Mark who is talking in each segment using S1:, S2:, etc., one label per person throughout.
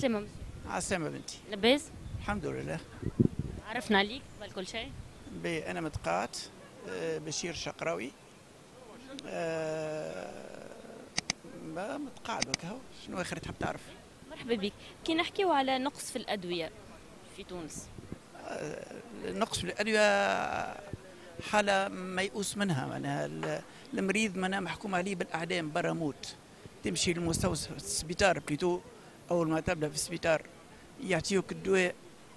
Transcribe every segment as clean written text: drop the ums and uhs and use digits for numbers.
S1: عسلامة.
S2: عسلامة بنتي.
S1: لاباس؟
S2: الحمد لله.
S1: عرفنا عليك قبل كل شيء.
S2: أنا متقاعد. بشير شقراوي. متقاعد وكهو. شنو آخر تحب تعرف؟
S1: مرحبا بك. كي نحكيو على نقص في الأدوية في تونس.
S2: النقص في الأدوية حالة ميؤوس منها، معناها المريض معناها محكوم عليه بالأعدام برا موت. تمشي للمستوصف السبيطار بليتو، أول ما تبدأ في السبيطار يعطيوك الدواء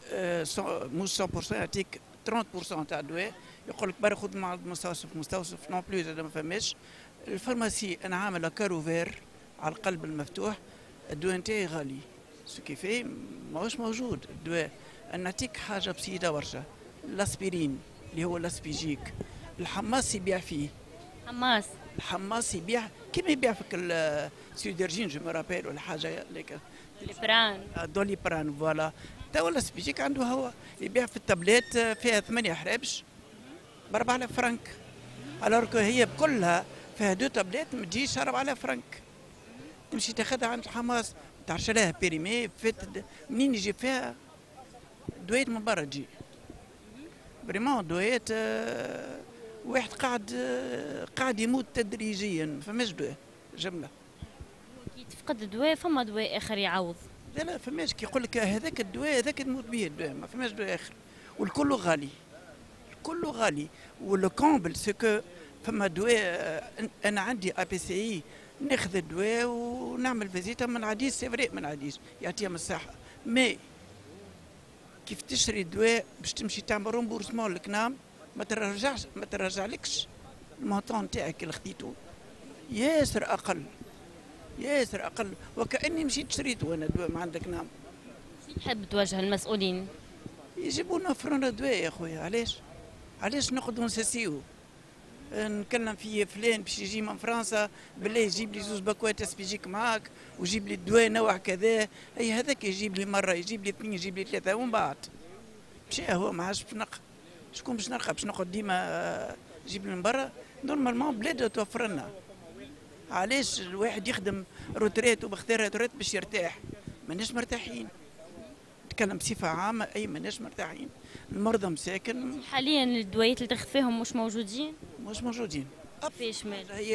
S2: مش 100%، يعطيك 30% تاع الدواء، يقول لك برا خذ مع مستوصف نون بلوز هذا ما فماش. الفارماسي أنا عاملة كاروفير على القلب المفتوح، الدواء نتاعي غالي، سو كيفي ماهوش موجود الدواء. نعطيك حاجة بسيطة برشا، الاسبرين اللي هو الاسبيجيك، الحماس يبيع فيه.
S1: حماس.
S2: الحماس يبيع كيما يبيع فيك السيودرجين جو مارابيل ولا حاجة ليك.
S1: البران.
S2: دولي بران فوالا. توا الاسبيجيك عنده هو يبيع في التابلات فيها 8 حرابش ب 4000 فرنك، الوركو هي بكلها فيها 2 تابلات ما تجيش 4000 فرنك. تمشي تاخذها عند الحماس تعرفش لها بيريمي منين يجيب فيها دويت من برا تجي بريمون دويت. واحد قاعد يموت تدريجيا، ما فماش دواء جمله.
S1: كي تفقد الدواء فما دواء آخر يعوض.
S2: لا فماش، كي يقول لك هذاك الدواء هذاك تموت به الدواء، ما فماش دواء اخر، والكل غالي، الكل غالي. واللو كومبل سكو فما دواء. انا عندي اي بي سي اي، ناخذ الدواء ونعمل فيزيتا ما نعديش، سي فري ما نعديش، يعطيها من الصحه. مي كيف تشري الدواء باش تمشي تعمل رومبورسمون للكنام، ما ترجعلكش المونطون تاعك اللي خديته، ياسر اقل، ياسر اقل، وكاني مشيت شريته انا دواء ما عندك نام.
S1: تحب توجه المسؤولين؟
S2: يجيبونا فرنا دواء يا خويا، علاش نقعدوا نساسيو؟ نكلم في فلان باش يجي من فرنسا، بالله يجيب لي زوز باكوات اسبيجيك معاك، ويجيب لي الدواء نوع كذا، اي هذاك يجيب لي مره، يجيب لي اثنين، يجيب لي ثلاثه، ومن بعد مشى هو ما عادش باش نلقى. شكون باش نلقى؟ باش نقعد ديما يجيب لي من برا؟ نورمالمون بلاد توفر لنا. علاش الواحد يخدم روتريت وبختار روتريت باش يرتاح؟ ماناش مرتاحين. نتكلم بصفه عامه، اي ماناش مرتاحين. المرضى مساكن
S1: حاليا الدوايات اللي تاخذ فيهم مش موجودين.
S2: مش موجودين.
S1: كيفاش مال؟
S2: هي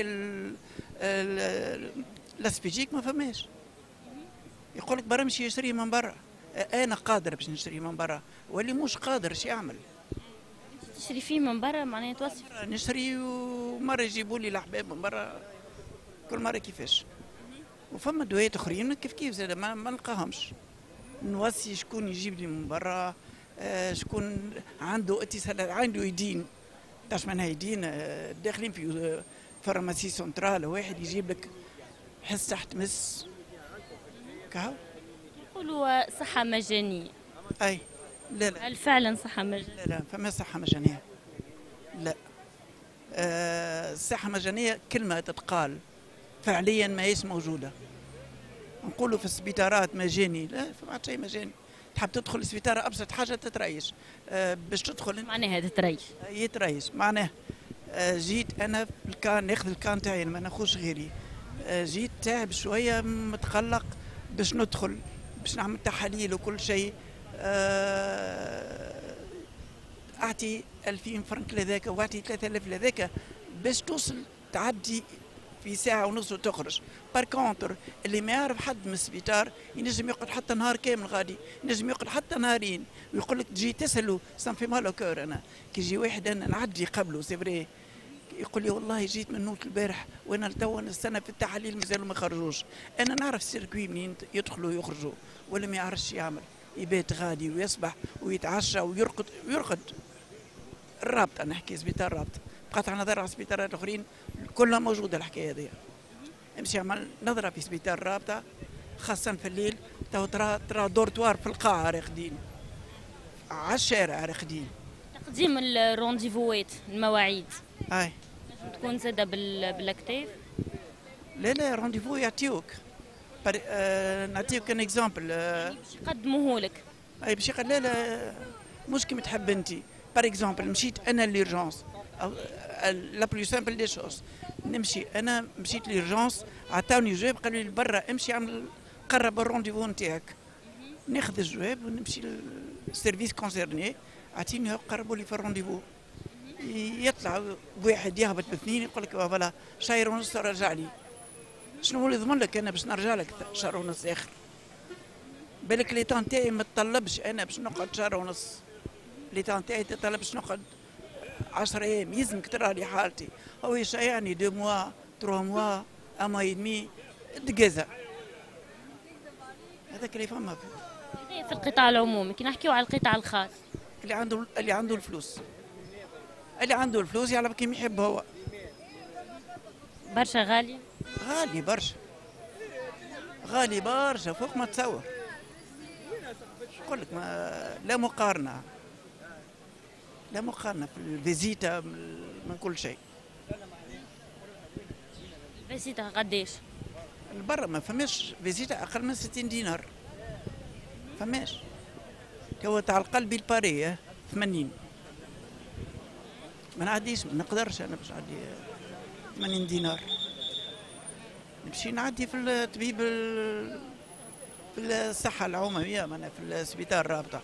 S2: الاسبيجيك ما فماش. يقول لك برا مشي يشري من برا. انا قادر باش نشري من برا، واللي مش قادر اش يعمل؟
S1: تشري فيه من برا معناها توصف.
S2: نشري ومره يجيبوا لي الاحباب من برا، كل مره كيفاش. وفما دوايات اخرين كيف زاد ما نلقاهمش. نوصي شكون يجيب لي من برا، شكون عنده اتصال، عنده يدين، تعرف معناها يدين، داخلين في فارماسي سنترال، واحد يجيب لك حس تحت مس كهو.
S1: يقولوا صحة مجانية.
S2: اي لا
S1: هل فعلا صحة مجانية؟
S2: لا فما صحة مجانية. لا. الصحة مجانية كلمة تتقال، فعليا ما هيش موجودة. نقولوا في السبيطارات مجاني، لا فما شيء مجاني. تحب تدخل السبيطار ابسط حاجة تتريش، باش تدخل
S1: معناها تتريش.
S2: يتريش معناه. جيت انا في الكان ناخذ الكان تاعي ما ناخذش غيري، جيت تعب شويه متقلق باش ندخل باش نعمل تحاليل وكل شيء. اعطي 2000 فرنك لذاك واعطي 3000 لذاك باش توصل تعدي في ساعة ونص وتخرج. بار كونتر اللي ما يعرف حد من السبيطار ينجم يقعد حتى نهار كامل غادي، ينجم يقعد حتى نهارين، ويقول لك تجي تسأله سان في مالو كور. انا كي يجي واحد انا نعدي قبله سي فري، يقول لي والله جيت من نوت البارح وانا لتوا نستنى في التحاليل مازالوا ما خرجوش. انا نعرف السيركوي منين يدخلوا ويخرجوا، ولا ما يعرفش يعمل، يبات غادي ويصبح ويتعشى ويرقد. الرابطه نحكي سبيطار رابطه، بقات على نظر على السبيطارات الاخرين كلها موجوده الحكايه هذه. امشي اعمل نظره في سبيطار الرابطه خاصه في الليل، ترى دورتوار في القاعه راقدين، على الشارع راقدين.
S1: تقديم الرونديفوات المواعيد
S2: اي
S1: تكون زاده بالاكتاف.
S2: لا رونديفو يعطيوك. نعطيك ان اكزامبل.
S1: باش يقدموه لك.
S2: اي باش لا مش كيما تحب انت. بار اكزومبل مشيت انا ليرجونس، لا بلو سامبل دي شوز، نمشي انا مشيت ليرجونس عطاوني جواب قالوا لي برا امشي اعمل قرب الرونديفو نتاعك، ناخذ الجواب ونمشي للسيرفيس كونسيرني، اعطيني قربوا لي في الرونديفو. يطلع واحد يهبط باثنين يقول لك فوالا شهر ونص رجع لي. شنو هو اللي يضمن لك انا باش نرجع لك شهر ونص اخر؟ بالك لي طون تاعي ما تطلبش انا باش نقعد شهر ونص. لي طون تاعي تطلب باش نقعد 10 ايام، يلزمك ترى لي حالتي. هو يعني 2 موا 3 موا اما يدمي دقازة. هذاك اللي فما
S1: في القطاع العمومي، كي نحكيو على القطاع الخاص
S2: اللي عنده الفلوس، اللي عنده الفلوس يعلم كيما يحب هو.
S1: برشا غالي.
S2: غالي برشا، غالي برشا فوق ما تصور. نقول لك لا مقارنة، لا مقارنة في الفيزيتا من كل شيء.
S1: الفيزيتا قديش؟
S2: برا ما فماش فيزيتا أقل من 60 دينار، فماش. هو تاع القلب الباري 80. ما نعديش، ما نقدرش أنا باش نعدي 80 دينار. نمشي نعدي في الطبيب في الصحة العمومية، معنا في السبيطار الرابطة.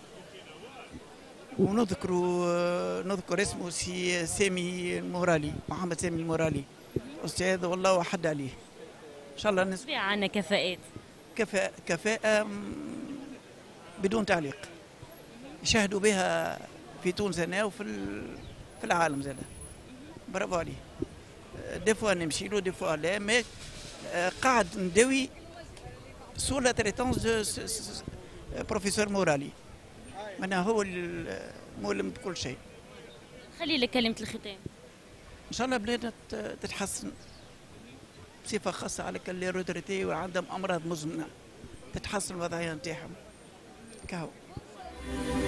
S2: نذكر اسمه سامي المورالي، محمد سامي المورالي، أستاذ والله وحد عليه. إن شاء الله
S1: نسبيع عنا كفاءات.
S2: كفاءة بدون تعليق، يشاهدوا بها في تونس هنا وفي العالم زاد. برافو عليه. دي فوا نمشي له، دي فوا لا، مي قاعد نداوي سو لا تريتونس دو بروفيسور مورالي. معناها هو المولم بكل شيء.
S1: خلي لك كلمة الختام.
S2: ان شاء الله بلادنا تتحسن بصفه خاصه على اللي روتريتي وعندهم امراض مزمنه، تتحسن الوضعيه نتاعهم. كهو.